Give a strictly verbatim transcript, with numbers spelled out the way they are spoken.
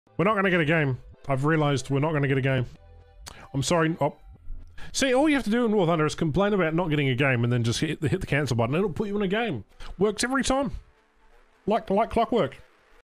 We're not going to get a game. I've realised we're not going to get a game. I'm sorry. Oh. See, all you have to do in War Thunder is complain about not getting a game and then just hit the, hit the cancel button. It'll put you in a game. Works every time. Like, like clockwork.